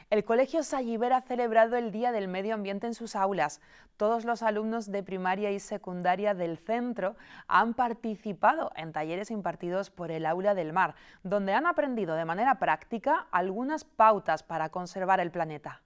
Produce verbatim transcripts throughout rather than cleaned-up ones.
El Colegio Salliver ha celebrado el Día del Medio Ambiente en sus aulas. Todos los alumnos de primaria y secundaria del centro han participado en talleres impartidos por el Aula del Mar, donde han aprendido de manera práctica algunas pautas para conservar el planeta.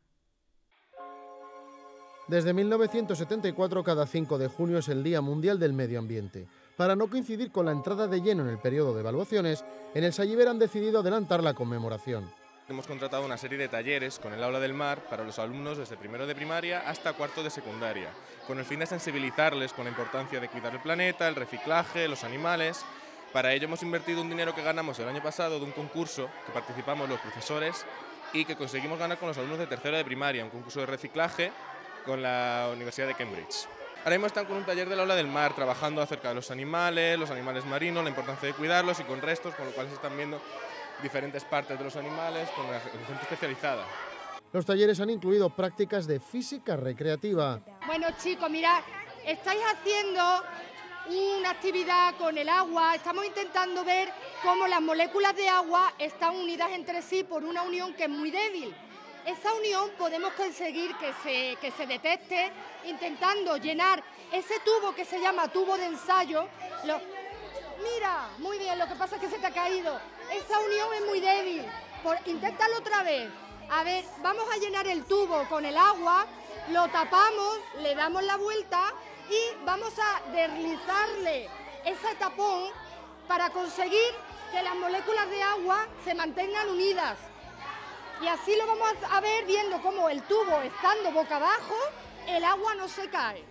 Desde mil novecientos setenta y cuatro, cada cinco de junio es el Día Mundial del Medio Ambiente. Para no coincidir con la entrada de lleno en el periodo de evaluaciones, en el Salliver han decidido adelantar la conmemoración. Hemos contratado una serie de talleres con el Aula del Mar para los alumnos desde primero de primaria hasta cuarto de secundaria, con el fin de sensibilizarles con la importancia de cuidar el planeta, el reciclaje, los animales. Para ello hemos invertido un dinero que ganamos el año pasado de un concurso que participamos los profesores y que conseguimos ganar con los alumnos de tercero de primaria, un concurso de reciclaje con la Universidad de Cambridge. Ahora mismo están con un taller del Aula del Mar, trabajando acerca de los animales, los animales marinos, la importancia de cuidarlos y con restos, con lo cual se están viendo diferentes partes de los animales con la gente especializada. Los talleres han incluido prácticas de física recreativa. Bueno, chicos, mirad, estáis haciendo una actividad con el agua, estamos intentando ver cómo las moléculas de agua están unidas entre sí por una unión que es muy débil. Esa unión podemos conseguir que se, que se detecte intentando llenar ese tubo que se llama tubo de ensayo. Lo, mira, muy bien, lo que pasa es que se te ha caído. Esa unión es muy débil. Por, inténtalo otra vez. A ver, vamos a llenar el tubo con el agua, lo tapamos, le damos la vuelta y vamos a deslizarle ese tapón para conseguir que las moléculas de agua se mantengan unidas. Y así lo vamos a ver viendo cómo el tubo, estando boca abajo, el agua no se cae.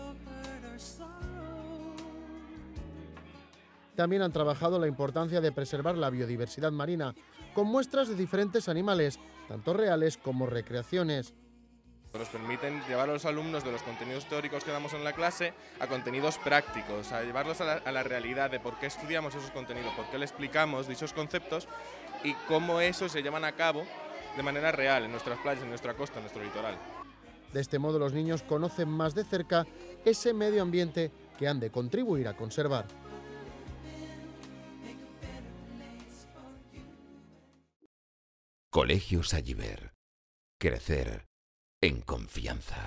También han trabajado la importancia de preservar la biodiversidad marina, con muestras de diferentes animales, tanto reales como recreaciones. Nos permiten llevar a los alumnos de los contenidos teóricos que damos en la clase a contenidos prácticos, a llevarlos a la, a la realidad de por qué estudiamos esos contenidos, por qué le explicamos dichos conceptos y cómo esos se llevan a cabo de manera real en nuestras playas, en nuestra costa, en nuestro litoral. De este modo los niños conocen más de cerca ese medio ambiente que han de contribuir a conservar. Colegio Salliver. Crecer en confianza.